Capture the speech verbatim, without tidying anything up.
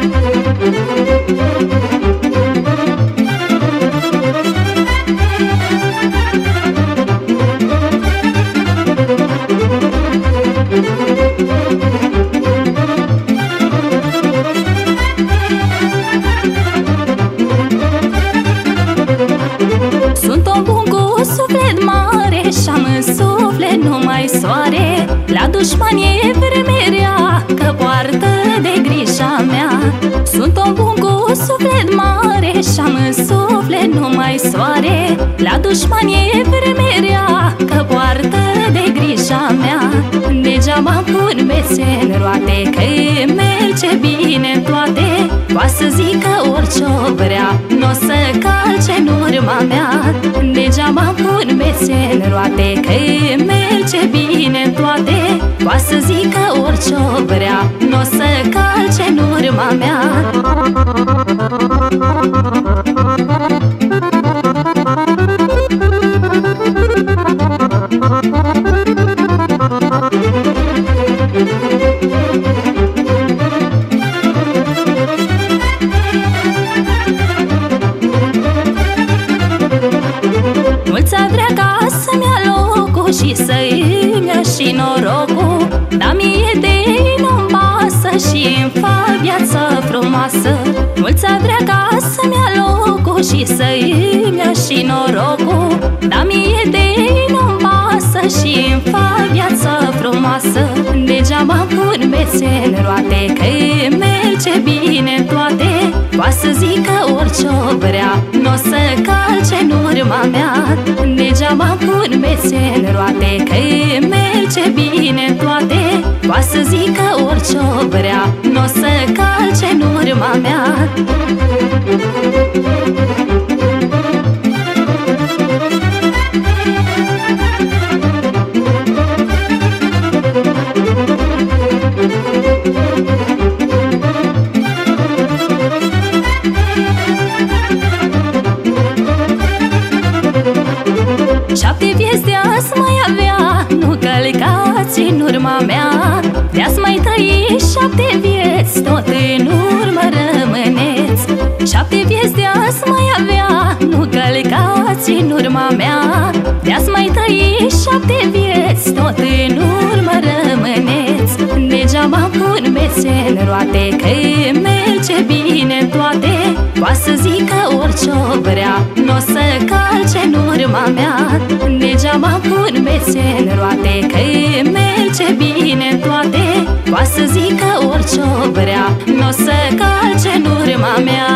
Sunt om bun cu suflet mare și-am în suflet numai soare. La dușman e vreme rea, că poartă de grija mea. Sunt om bun cu suflet mare și-am în suflet numai soare. La dușman e vreme rea, că poartă de grija mea. Degeaba pun bețe în roate, că-i merge bine în toate. Poate să zică orice-o vrea, n-o să calce în urma mea. Degeaba pun bețe în roate, că-i merge bine în toate. Poate să zică orice-o vrea, n-o să calce în urma mea. Mulți-a vrea ca să-mi ia locul și să-i ia și norocul, dar mie de ei nu-mi pasă și-mi fac viața frumoasă. Mulți-a vrea ca să-mi ia locul și să-i ia și norocul, dar mie de ei nu-mi pasă și-mi fac viața frumoasă. Degeaba pun bețe în roate, că-i merge bine în toate. Poate să zică orice-o vrea, n-o să calce în urma mea. Degeaba pun bețe în roate, că-i merge bine în toate. Poate să zică orice-o vrea, n-o să calce în urma mea. Șapte vieți de-azi mai avea, nu călcați în urma mea. De-azi mai trăi șapte vieți, tot în urmă rămâneți. Șapte vieți de-azi mai avea, nu călcați în urma mea. De-azi mai trăi șapte vieți, tot în urmă rămâneți. Degeaba pun bețe în roate, că-i merge bine în toate. Poate să zică orice-o vrea, n-o să calce în urma mea. Degeaba pun bețe în roate, că-i merge bine în toate. Poate să zică orice-o vrea, n-o să calce în urma mea.